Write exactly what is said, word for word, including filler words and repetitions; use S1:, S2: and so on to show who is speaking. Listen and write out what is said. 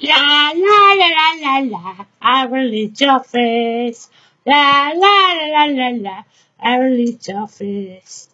S1: La la la la la la, I will eat your face. La la la la la la, I will eat your face.